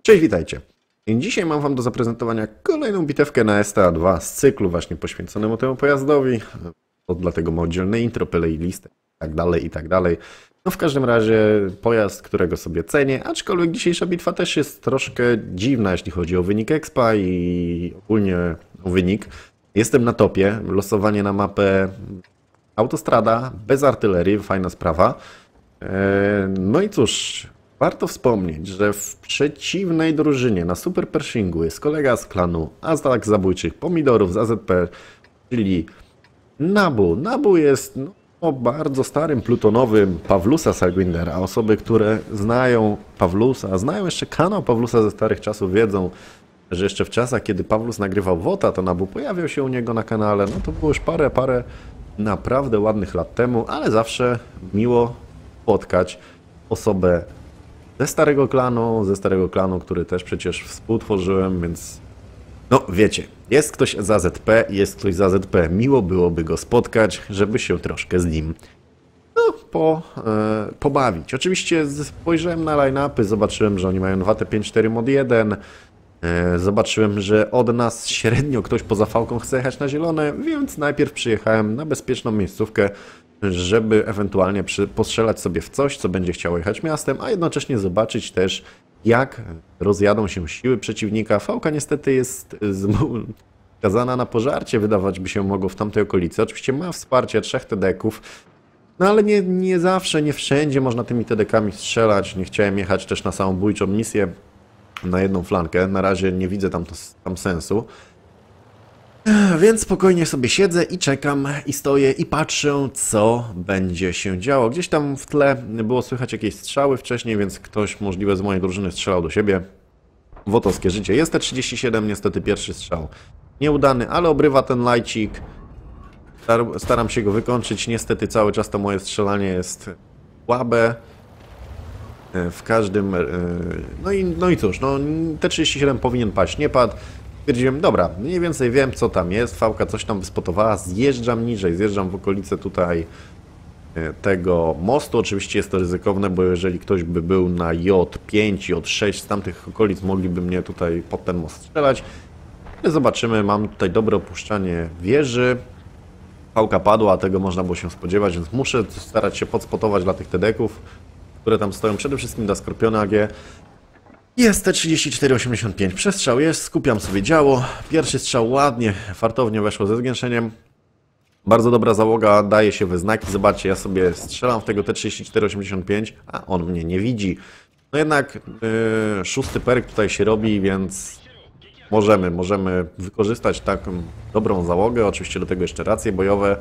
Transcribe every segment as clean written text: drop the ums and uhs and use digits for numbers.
Cześć, witajcie. I dzisiaj mam wam do zaprezentowania kolejną bitewkę na STA2 z cyklu właśnie poświęconemu temu pojazdowi. Dlatego ma oddzielne intro, playlist i tak dalej, i tak dalej. No w każdym razie pojazd, którego sobie cenię, aczkolwiek dzisiejsza bitwa też jest troszkę dziwna, jeśli chodzi o wynik expa i ogólnie o wynik. Jestem na topie, losowanie na mapę autostrada, bez artylerii, fajna sprawa. No i cóż, warto wspomnieć, że w przeciwnej drużynie na Super Pershingu jest kolega z klanu Atak Zabójczych Pomidorów z AZP, czyli Nabu. Nabu jest bardzo starym plutonowym Pawlusa Sagwindera. Osoby, które znają Pawlusa, znają jeszcze kanał Pawlusa ze starych czasów, wiedzą, że jeszcze w czasach, kiedy Pawlus nagrywał WOTA, to Nabu pojawiał się u niego na kanale. No to było już parę naprawdę ładnych lat temu, ale zawsze miło spotkać osobę ze starego klanu, który też przecież współtworzyłem, więc no wiecie, jest ktoś z AZP, jest ktoś z AZP. Miło byłoby go spotkać, żeby się troszkę z nim pobawić. Oczywiście spojrzałem na line-upy, zobaczyłem, że oni mają 2T54 mod 1. Zobaczyłem, że od nas średnio ktoś poza fałką chce jechać na zielone, więc najpierw przyjechałem na bezpieczną miejscówkę, żeby ewentualnie postrzelać sobie w coś, co będzie chciało jechać miastem, a jednocześnie zobaczyć też, jak rozjadą się siły przeciwnika. Fałka niestety jest skazana na pożarcie, wydawać by się mogło w tamtej okolicy. Oczywiście ma wsparcie 3 TD-ków, no ale nie zawsze, nie wszędzie można tymi TD-kami strzelać. Nie chciałem jechać też na samobójczą misję na jedną flankę. Na razie nie widzę tam sensu. Więc spokojnie sobie siedzę i czekam i stoję i patrzę, co będzie się działo. Gdzieś tam w tle było słychać jakieś strzały wcześniej, więc ktoś możliwe z mojej drużyny strzelał do siebie. Wotowskie życie. Jest T37, niestety pierwszy strzał nieudany, ale obrywa ten lajcik. Staram się go wykończyć. Niestety cały czas to moje strzelanie jest słabe. W każdym... No i cóż, no T37 powinien paść, nie padł. Stwierdziłem, dobra, mniej więcej wiem, co tam jest, fałka coś tam wyspotowała, zjeżdżam niżej, zjeżdżam w okolice tutaj tego mostu. Oczywiście jest to ryzykowne, bo jeżeli ktoś by był na J5, J6 z tamtych okolic, mogliby mnie tutaj pod ten most strzelać. Ale zobaczymy, mam tutaj dobre opuszczanie wieży. Fałka padła, a tego można było się spodziewać, więc muszę starać się podspotować dla tych TD-ków, które tam stoją, przede wszystkim dla Skorpiona AG. Jest T3485, przestrzał jest, skupiam sobie działo. Pierwszy strzał ładnie, fartownie weszło ze zgęszeniem. Bardzo dobra załoga, daje się we znaki. Zobaczcie, ja sobie strzelam w tego T3485, a on mnie nie widzi. No jednak szósty perk tutaj się robi, więc możemy wykorzystać taką dobrą załogę. Oczywiście do tego jeszcze racje bojowe.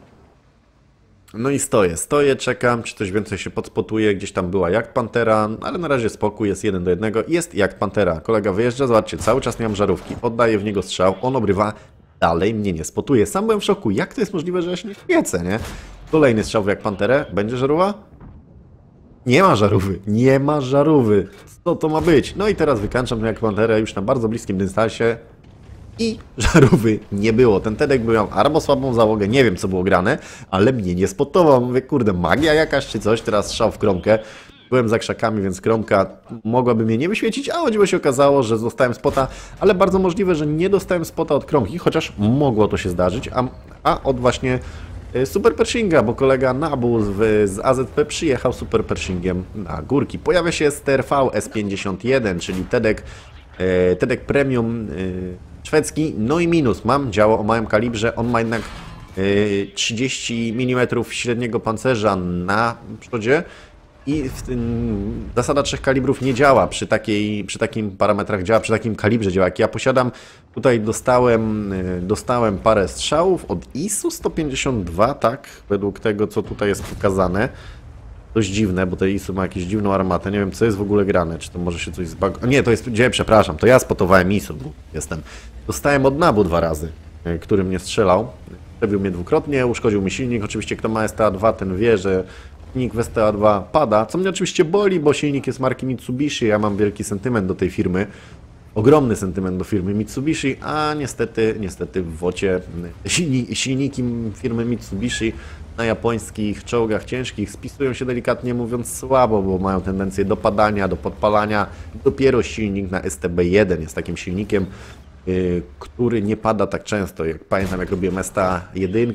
No i stoję, czekam, czy coś więcej się podspotuje, gdzieś tam była jak Pantera, ale na razie spokój, jest 1 do 1, jest jak Pantera. Kolega wyjeżdża, zobaczcie, cały czas nie mam żarówki, oddaję w niego strzał, on obrywa, dalej mnie nie spotuje. Sam byłem w szoku, jak to jest możliwe, że ja się nie świecę, nie? Kolejny strzał w jak Panterę, będzie żarówa? Nie ma żarówy, nie ma żarówy, co to ma być? No i teraz wykańczam jak Panterę już na bardzo bliskim dystansie. I żarówy nie było. Ten TD miał albo słabą załogę, nie wiem co było grane, ale mnie nie spotował. Mówię, kurde, magia jakaś czy coś, teraz strzał w kromkę. Byłem za krzakami, więc kromka mogłaby mnie nie wyświecić, a o dziwo się okazało, że dostałem spota, ale bardzo możliwe, że nie dostałem spota od kromki, chociaż mogło to się zdarzyć, a od właśnie Super Pershinga, bo kolega Nabu z AZP przyjechał Super Pershingiem na górki. Pojawia się STRV S51, czyli TEDek Premium szwedzki, no i minus, mam działo o małym kalibrze, on ma jednak 30 mm średniego pancerza na przodzie i zasada 3 kalibrów nie działa przy takim parametrach, działa przy takim kalibrze działa. Jak ja posiadam, tutaj dostałem parę strzałów od ISU 152, tak, według tego co tutaj jest pokazane. Dość dziwne, bo to ISU ma jakąś dziwną armatę, nie wiem co jest w ogóle grane, czy to może się coś zbagowało. Nie, to jest, przepraszam, to ja spotowałem ISU, bo dostałem od Nabu 2 razy, który mnie strzelał, przebił mnie dwukrotnie, uszkodził mi silnik, oczywiście kto ma STA2 ten wie, że silnik w STA2 pada, co mnie oczywiście boli, bo silnik jest marki Mitsubishi, ja mam wielki sentyment do tej firmy, ogromny sentyment do firmy Mitsubishi, a niestety w WOT-ie silniki firmy Mitsubishi na japońskich czołgach ciężkich spisują się delikatnie mówiąc słabo, bo mają tendencję do padania, do podpalania. Dopiero silnik na STB1 jest takim silnikiem, który nie pada tak często. Jak pamiętam, jak robiłem STA1,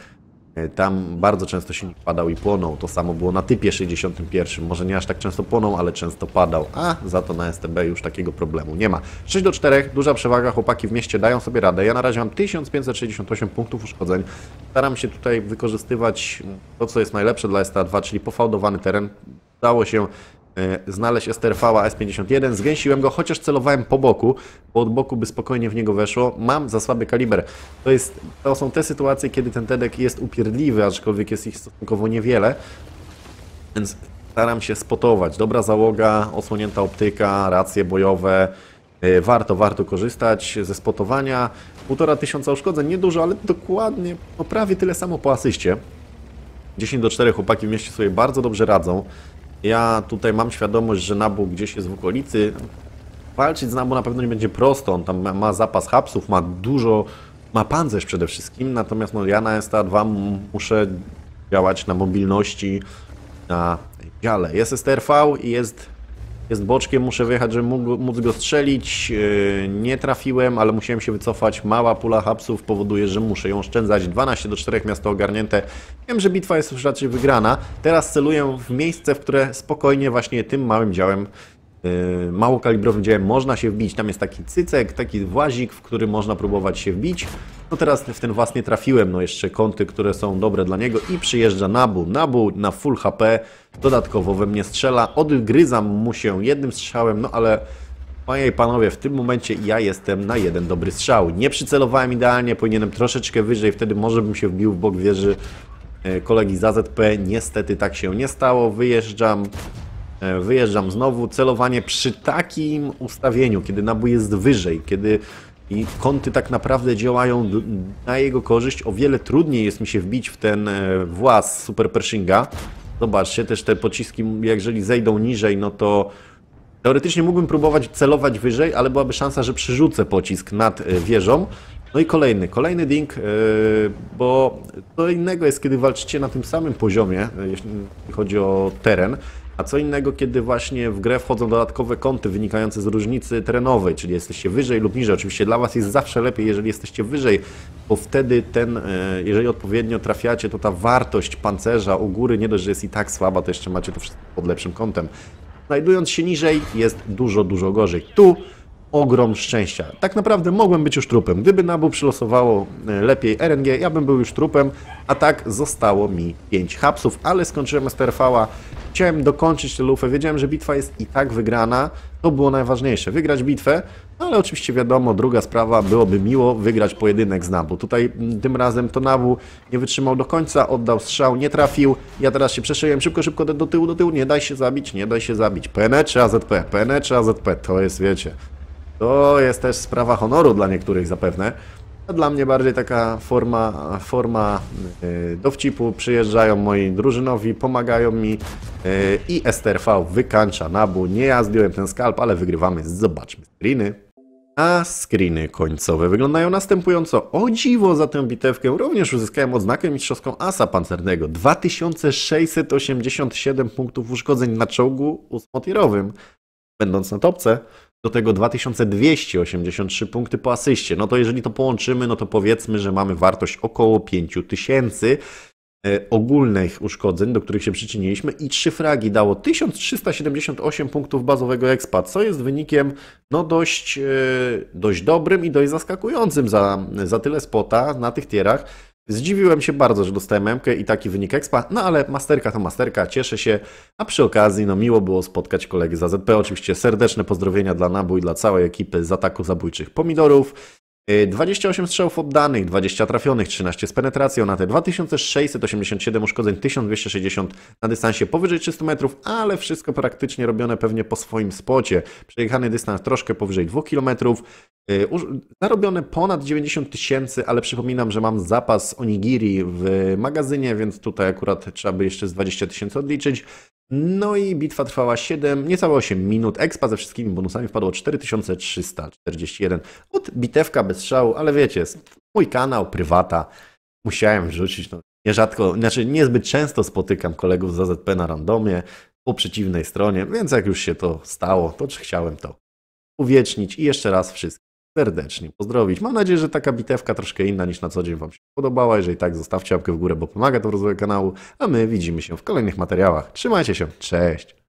tam bardzo często silnik padał i płonął. To samo było na typie 61. Może nie aż tak często płonął, ale często padał. A za to na STB już takiego problemu nie ma. 6-4, duża przewaga. Chłopaki w mieście dają sobie radę. Ja na razie mam 1568 punktów uszkodzeń. Staram się tutaj wykorzystywać to, co jest najlepsze dla STA2, czyli pofałdowany teren. Udało się znaleźć STRV-a S51, zgęsiłem go, chociaż celowałem po boku, bo od boku by spokojnie w niego weszło. Mam za słaby kaliber. To są te sytuacje, kiedy ten TEDek jest upierdliwy, aczkolwiek jest ich stosunkowo niewiele, więc staram się spotować. Dobra załoga, osłonięta optyka, racje bojowe. Warto korzystać ze spotowania. 1500 uszkodzeń, niedużo, ale dokładnie, no prawie tyle samo po asyście. 10-4 chłopaki w mieście sobie bardzo dobrze radzą. Ja tutaj mam świadomość, że Nabu gdzieś jest w okolicy. Walczyć z Nabu na pewno nie będzie prosto. On tam ma zapas hapsów, ma pancerz przede wszystkim. Natomiast no, ja na STA2 muszę działać na mobilności, na dziale. Jest STRV i jest boczkiem, muszę wyjechać, żeby móc go strzelić. Nie trafiłem, ale musiałem się wycofać. Mała pula hapsów powoduje, że muszę ją oszczędzać. 12-4, miasto ogarnięte. Wiem, że bitwa jest już raczej wygrana. Teraz celuję w miejsce, w które spokojnie właśnie tym małym działem, małokalibrowym działem można się wbić. Tam jest taki cycek, taki włazik, w który można próbować się wbić. No teraz w ten włas nie trafiłem, no jeszcze kąty, które są dobre dla niego i przyjeżdża Nabu. Nabu na full HP, dodatkowo we mnie strzela, odgryzam mu się jednym strzałem, no ale panie i panowie, w tym momencie ja jestem na jeden dobry strzał. Nie przycelowałem idealnie, powinienem troszeczkę wyżej, wtedy może bym się wbił w bok wieży kolegi z AZP. Niestety tak się nie stało, wyjeżdżam znowu, celowanie przy takim ustawieniu, kiedy Nabu jest wyżej, kiedy i kąty tak naprawdę działają na jego korzyść. O wiele trudniej jest mi się wbić w ten włas Super Pershinga. Zobaczcie, też te pociski, jeżeli zejdą niżej, no to teoretycznie mógłbym próbować celować wyżej, ale byłaby szansa, że przerzucę pocisk nad wieżą. No i kolejny ding, bo to innego jest, kiedy walczycie na tym samym poziomie, jeśli chodzi o teren. A co innego, kiedy właśnie w grę wchodzą dodatkowe kąty wynikające z różnicy terenowej, czyli jesteście wyżej lub niżej. Oczywiście dla Was jest zawsze lepiej, jeżeli jesteście wyżej, bo wtedy jeżeli odpowiednio trafiacie, to ta wartość pancerza u góry nie dość, że jest i tak słaba, to jeszcze macie to wszystko pod lepszym kątem. Znajdując się niżej jest dużo gorzej. Tu ogrom szczęścia. Tak naprawdę mogłem być już trupem. Gdyby Nabu przylosowało lepiej RNG, ja bym był już trupem, a tak zostało mi 5 hapsów, ale skończyłem STRV-a. Chciałem dokończyć tę lufę, wiedziałem, że bitwa jest i tak wygrana. To było najważniejsze, wygrać bitwę, no ale oczywiście wiadomo, druga sprawa, byłoby miło wygrać pojedynek z Nabu. Tutaj tym razem to Nabu nie wytrzymał do końca, oddał strzał, nie trafił. Ja teraz się przeszyłem szybko do tyłu, nie daj się zabić. PNE czy AZP? PNE czy AZP? To jest, wiecie, to jest też sprawa honoru dla niektórych zapewne. A dla mnie bardziej taka forma dowcipu. Przyjeżdżają moi drużynowi, pomagają mi i STRV wykańcza Nabu. Nie ja zdjąłem ten skalp, ale wygrywamy. Zobaczmy screeny. A screeny końcowe wyglądają następująco. O dziwo, za tę bitewkę również uzyskałem odznakę mistrzowską asa pancernego. 2687 punktów uszkodzeń na czołgu 8-tierowym. Będąc na topce, do tego 2283 punkty po asyście. No to jeżeli to połączymy, no to powiedzmy, że mamy wartość około 5000 ogólnych uszkodzeń, do których się przyczyniliśmy i 3 fragi dało 1378 punktów bazowego expa, co jest wynikiem no dość dobrym i dość zaskakującym za tyle spota na tych tierach. Zdziwiłem się bardzo, że dostałem M-kę i taki wynik expa, no ale masterka to masterka, cieszę się, a przy okazji no miło było spotkać kolegę z AZP, oczywiście serdeczne pozdrowienia dla Nabu i dla całej ekipy z ataku zabójczych pomidorów. 28 strzałów oddanych, 20 trafionych, 13 z penetracją na te 2687 uszkodzeń, 1260 na dystansie powyżej 300 metrów, ale wszystko praktycznie robione pewnie po swoim spocie. Przejechany dystans troszkę powyżej 2 km, zarobione ponad 90 000, ale przypominam, że mam zapas onigiri w magazynie, więc tutaj akurat trzeba by jeszcze z 20 000 odliczyć. No i bitwa trwała 7, niecałe 8 minut. Expa ze wszystkimi bonusami wpadło 4341. Bitewka bez szału, ale wiecie, mój kanał, prywata. Musiałem wrzucić. No, nierzadko, znaczy niezbyt często spotykam kolegów z AZP na randomie po przeciwnej stronie, więc jak już się to stało, to chciałem to uwiecznić i jeszcze raz wszystkich serdecznie pozdrowić. Mam nadzieję, że taka bitewka troszkę inna niż na co dzień Wam się podobała. Jeżeli tak, zostawcie łapkę w górę, bo pomaga to w rozwoju kanału, a my widzimy się w kolejnych materiałach. Trzymajcie się, cześć!